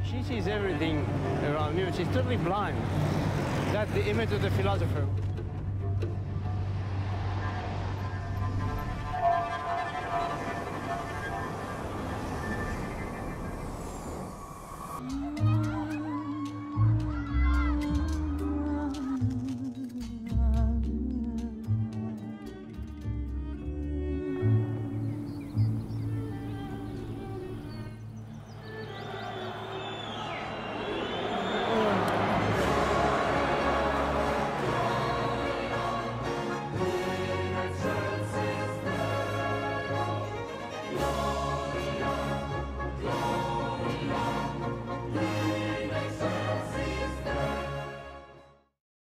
She sees everything around you. She's totally blind. That's the image of the philosopher.